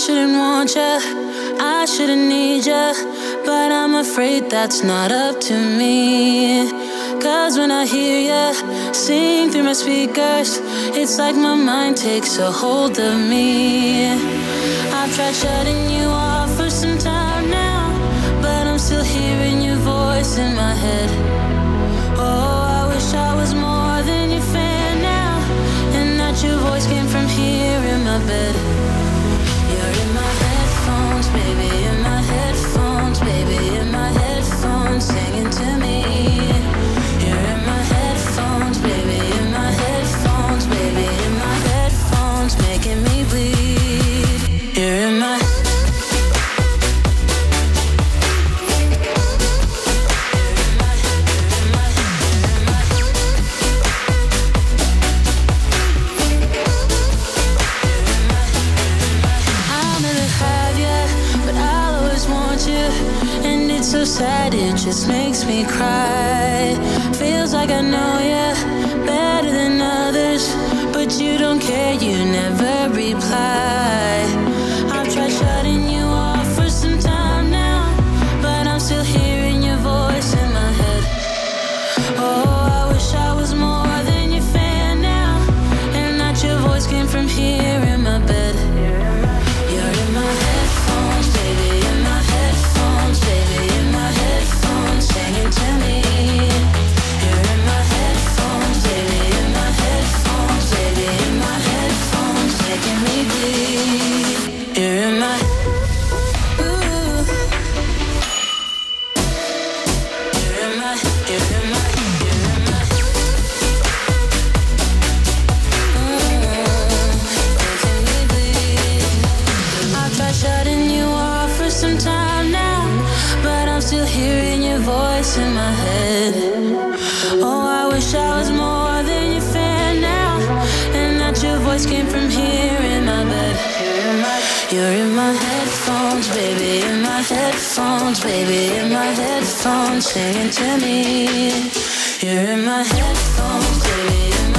shouldn't want ya, I shouldn't need ya, but I'm afraid that's not up to me. Cause when I hear ya sing through my speakers, it's like my mind takes a hold of me. I've tried shutting you off for some time now, but I'm still hearing your voice in my head. Oh, I wish I was more than your fan now, and that your voice came from here in my bed. You're in my headphones, baby, in my headphones, baby, in my headphones, singing to me. You're in my headphones, baby, in my headphones, baby, in my headphones, making me bleed. You're in my so sad, it just makes me cry. Feels like I know ya better than others, but you don't care, you never reply. I've tried shutting you off for some time now, but I'm still hearing your voice in my head. Oh, I wish I was more than your fan now, and that your voice came from here in my bed. You're in my headphones, baby, in my headphones, baby, singing to me. You're in my headphones, baby, in my headphones, baby, in my headphones, making me bleed. You're in my ooh. You're in my, you're in my, you're in my making me bleed. I've tried shutting you off for some time now, but I'm still hearing your voice in my head. Oh, I wish I was more than your fan now, and that your voice came from here in my bed. You're in my headphones, baby, in my headphones, baby, in my headphones, singing to me. You're in my headphones, baby, in